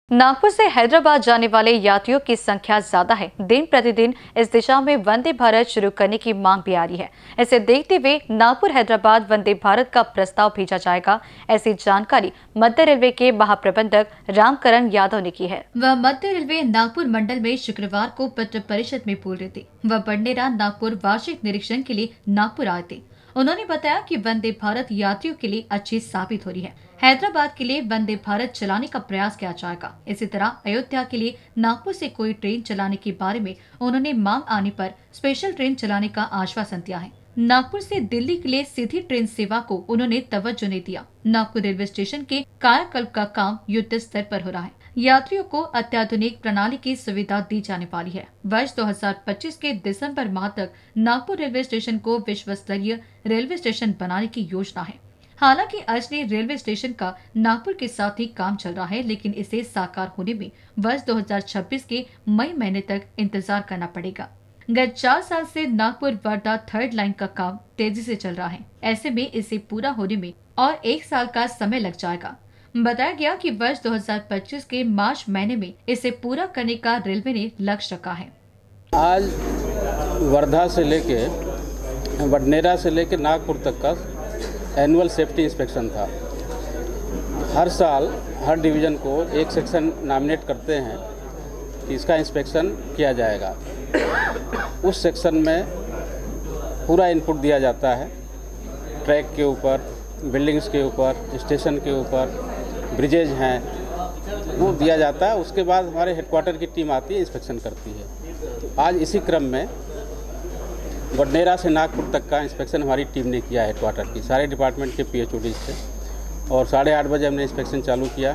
नागपुर से हैदराबाद जाने वाले यात्रियों की संख्या ज्यादा है। दिन प्रतिदिन इस दिशा में वंदे भारत शुरू करने की मांग भी आ रही है। इसे देखते हुए नागपुर हैदराबाद वंदे भारत का प्रस्ताव भेजा जाएगा। ऐसी जानकारी मध्य रेलवे के महाप्रबंधक रामकरण यादव ने की है। वह मध्य रेलवे नागपुर मंडल में शुक्रवार को पत्र परिषद में बोल रहे थे। वह बडनेरा नागपुर वार्षिक निरीक्षण के लिए नागपुर आए थे। उन्होंने बताया कि वंदे भारत यात्रियों के लिए अच्छी साबित हो रही है। हैदराबाद के लिए वंदे भारत चलाने का प्रयास किया जाएगा। इसी तरह अयोध्या के लिए नागपुर से कोई ट्रेन चलाने के बारे में उन्होंने मांग आने पर स्पेशल ट्रेन चलाने का आश्वासन दिया है। नागपुर से दिल्ली के लिए सीधी ट्रेन सेवा को उन्होंने तवज्जो नहीं दिया। नागपुर रेलवे स्टेशन के कायाकल्प का काम युद्ध स्तर पर हो रहा है। यात्रियों को अत्याधुनिक प्रणाली की सुविधा दी जाने वाली है। वर्ष 2025 के दिसंबर माह तक नागपुर रेलवे स्टेशन को विश्व स्तरीय रेलवे स्टेशन बनाने की योजना है। हालांकि असली रेलवे स्टेशन का नागपुर के साथ ही काम चल रहा है, लेकिन इसे साकार होने में वर्ष 2026 के मई महीने तक इंतजार करना पड़ेगा। गत 4 साल से नागपुर वर्धा थर्ड लाइन का काम तेजी से चल रहा है। ऐसे में इसे पूरा होने में और 1 साल का समय लग जाएगा। बताया गया कि वर्ष 2025 के मार्च महीने में इसे पूरा करने का रेलवे ने लक्ष्य रखा है। आज वर्धा से लेके बडनेरा से लेके नागपुर तक का एनुअल सेफ्टी इंस्पेक्शन था। हर साल हर डिवीज़न को एक सेक्शन नॉमिनेट करते हैं कि इसका इंस्पेक्शन किया जाएगा। उस सेक्शन में पूरा इनपुट दिया जाता है। ट्रैक के ऊपर, बिल्डिंग्स के ऊपर, स्टेशन के ऊपर, ब्रिजेज हैं, वो दिया जाता है। उसके बाद हमारे हेडक्वार्टर की टीम आती है, इंस्पेक्शन करती है। तो आज इसी क्रम में बडनेरा से नागपुर तक का इंस्पेक्शन हमारी टीम ने किया है, हेडक्वार्टर की सारे डिपार्टमेंट के PHOD से। और 8:30 बजे हमने इंस्पेक्शन चालू किया।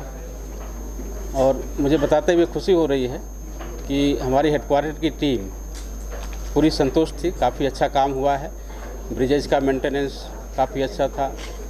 और मुझे बताते हुए खुशी हो रही है कि हमारी हेडक्वार्टर की टीम पूरी संतुष्ट थी। काफ़ी अच्छा काम हुआ है। ब्रिजेज का मेंटेनेंस काफ़ी अच्छा था।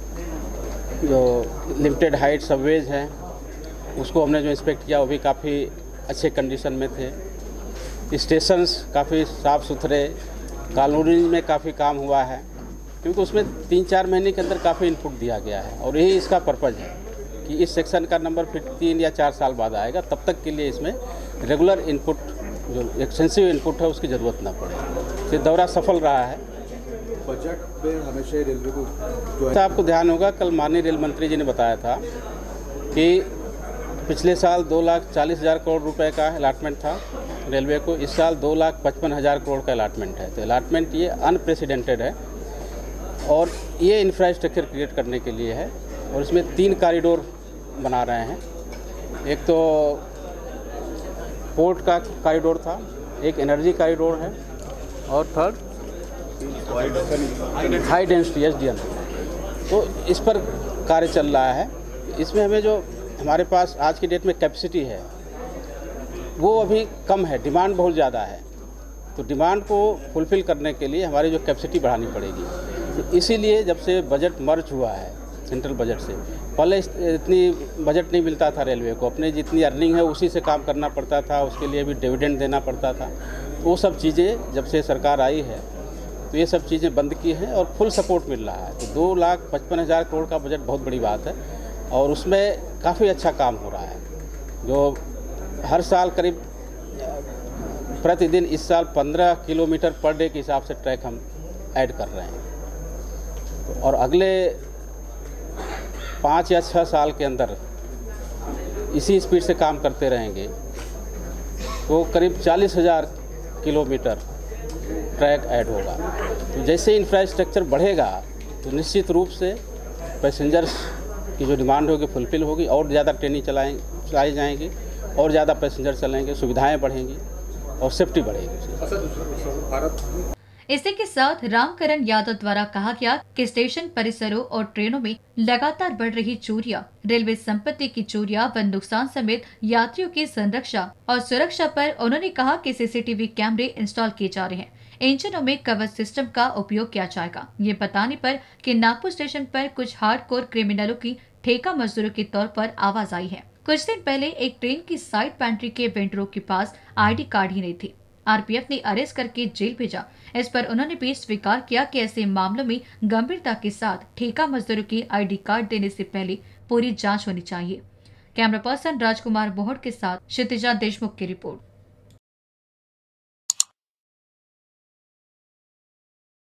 जो लिमिटेड हाइट सबवेज हैं उसको हमने जो इंस्पेक्ट किया वो भी काफ़ी अच्छे कंडीशन में थे। स्टेशंस काफ़ी साफ़ सुथरे, कॉलोनी में काफ़ी काम हुआ है, क्योंकि उसमें 3-4 महीने के अंदर काफ़ी इनपुट दिया गया है। और यही इसका पर्पज़ है कि इस सेक्शन का नंबर फिर 3 या 4 साल बाद आएगा। तब तक के लिए इसमें रेगुलर इनपुट, जो एक्सटेंसिव इनपुट है, उसकी ज़रूरत ना पड़े। ये दौरा सफल रहा है। बजट पे हमेशा रेलवे को जो तो आपको ध्यान होगा, कल माननीय रेल मंत्री जी ने बताया था कि पिछले साल 2,40,000 करोड़ रुपए का अलॉटमेंट था रेलवे को। इस साल 2,55,000 करोड़ का अलॉटमेंट है। तो अलॉटमेंट ये अनप्रेसिडेंटेड है और ये इंफ्रास्ट्रक्चर क्रिएट करने के लिए है। और इसमें 3 कॉरिडोर बना रहे हैं। एक तो पोर्ट का कॉरिडोर था, एक एनर्जी कॉरिडोर है, और थर्ड हाई डेंसिटी SDN। तो इस पर कार्य चल रहा है। इसमें हमें जो हमारे पास आज की डेट में कैपेसिटी है वो अभी कम है, डिमांड बहुत ज़्यादा है। तो डिमांड को फुलफ़िल करने के लिए हमारी जो कैपेसिटी बढ़ानी पड़ेगी। तो इसीलिए जब से बजट मर्ज हुआ है सेंट्रल बजट से, पहले इतनी बजट नहीं मिलता था रेलवे को। अपने जितनी अर्निंग है उसी से काम करना पड़ता था, उसके लिए भी डिविडेंड देना पड़ता था। तो वो सब चीज़ें जब से सरकार आई है तो ये सब चीज़ें बंद की हैं और फुल सपोर्ट मिल रहा है। तो 2,55,000 करोड़ का बजट बहुत बड़ी बात है और उसमें काफ़ी अच्छा काम हो रहा है। जो हर साल करीब प्रतिदिन, इस साल 15 किलोमीटर पर डे के हिसाब से ट्रैक हम ऐड कर रहे हैं। और अगले 5 या 6 साल के अंदर इसी स्पीड से काम करते रहेंगे तो करीब 40,000 किलोमीटर ट्रैक ऐड होगा। तो जैसे इंफ्रास्ट्रक्चर बढ़ेगा तो निश्चित रूप से पैसेंजर्स की जो डिमांड होगी फुलफिल होगी, और ज़्यादा ट्रेनें चलाई जाएंगी, और ज़्यादा पैसेंजर चलेंगे, सुविधाएं बढ़ेंगी और सेफ्टी बढ़ेगी। इसी के साथ रामकरण यादव द्वारा कहा गया कि स्टेशन परिसरों और ट्रेनों में लगातार बढ़ रही चोरियां, रेलवे संपत्ति की चोरियां व नुकसान समेत यात्रियों की संरक्षा और सुरक्षा पर उन्होंने कहा कि CCTV कैमरे इंस्टॉल किए जा रहे हैं। इंजनों में कवच सिस्टम का उपयोग किया जाएगा। ये बताने पर कि नागपुर स्टेशन पर कुछ हार्डकोर क्रिमिनलों की ठेका मजदूरों के तौर पर आवाज आई है। कुछ दिन पहले एक ट्रेन की साइड पेंट्री के वेंडरों के पास ID कार्ड ही नहीं थी। RPF ने अरेस्ट करके जेल भेजा। इस पर उन्होंने भी स्वीकार किया कि ऐसे मामलों में गंभीरता के साथ ठेका मजदूरों की ID कार्ड देने से पहले पूरी जांच होनी चाहिए। कैमरा पर्सन राजकुमार बोहड़ के साथ क्षितिजा देशमुख की रिपोर्ट।